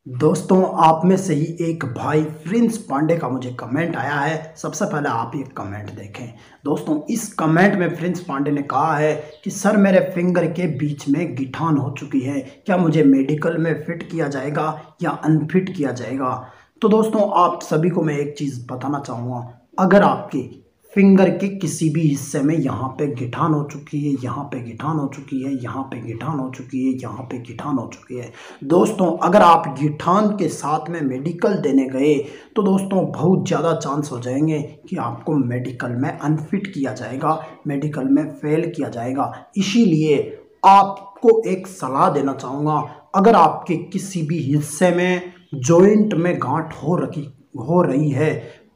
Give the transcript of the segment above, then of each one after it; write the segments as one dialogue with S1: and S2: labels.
S1: दोस्तों, आप में से ही एक भाई प्रिंस पांडे का मुझे कमेंट आया है। सबसे पहले आप ये कमेंट देखें। दोस्तों, इस कमेंट में प्रिंस पांडे ने कहा है कि सर मेरे फिंगर के बीच में गिठान हो चुकी है, क्या मुझे मेडिकल में फिट किया जाएगा या अनफिट किया जाएगा। तो दोस्तों, आप सभी को मैं एक चीज़ बताना चाहूँगा, अगर आपकी फिंगर के किसी भी हिस्से में यहाँ पे गिठान हो चुकी है, यहाँ पे गिठान हो चुकी है, यहाँ पे गिठान हो चुकी है, यहाँ पे गिठान हो चुकी है, दोस्तों अगर आप गिठान के साथ में मेडिकल देने गए तो दोस्तों बहुत ज़्यादा चांस हो जाएंगे कि आपको मेडिकल में अनफिट किया जाएगा, मेडिकल में फेल किया जाएगा। इसीलिए आपको एक सलाह देना चाहूँगा, अगर आपके किसी भी हिस्से में जॉइंट में गांठ हो रही है,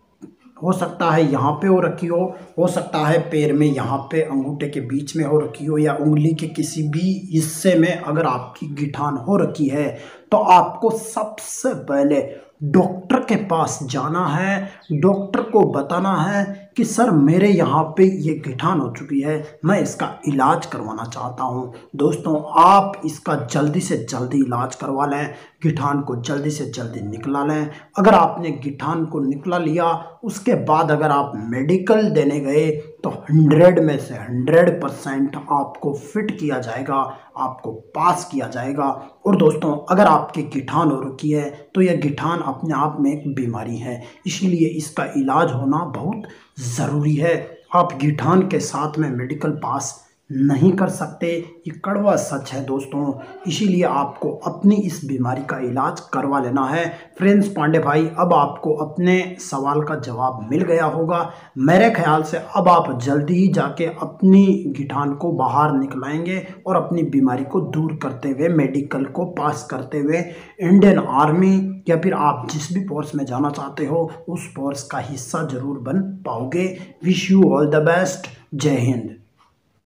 S1: हो सकता है यहाँ पे हो रखी हो सकता है पैर में यहाँ पे अंगूठे के बीच में हो रखी हो, या उंगली के किसी भी हिस्से में अगर आपकी गिठान हो रखी है तो आपको सबसे पहले डॉक्टर के पास जाना है। डॉक्टर को बताना है कि सर मेरे यहाँ पे ये गिठान हो चुकी है, मैं इसका इलाज करवाना चाहता हूँ। दोस्तों, आप इसका जल्दी से जल्दी इलाज करवा लें, गिठान को जल्दी से जल्दी निकला लें। अगर आपने गिठान को निकला लिया, उसके बाद अगर आप मेडिकल देने गए तो 100 में से 100% आपको फिट किया जाएगा, आपको पास किया जाएगा। और दोस्तों, अगर आपकी गिठान हो रखी है तो यह गिठान अपने आप में एक बीमारी है, इसीलिए इसका इलाज होना बहुत ज़रूरी है। आप गिठान के साथ में मेडिकल पास नहीं कर सकते, ये कड़वा सच है दोस्तों। इसीलिए आपको अपनी इस बीमारी का इलाज करवा लेना है। प्रिंस पांडे भाई, अब आपको अपने सवाल का जवाब मिल गया होगा। मेरे ख्याल से अब आप जल्दी ही जाके अपनी गिठान को बाहर निकलाएंगे और अपनी बीमारी को दूर करते हुए, मेडिकल को पास करते हुए इंडियन आर्मी या फिर आप जिस भी फोर्स में जाना चाहते हो उस फोर्स का हिस्सा जरूर बन पाओगे। Wish you all the best. जय हिंद।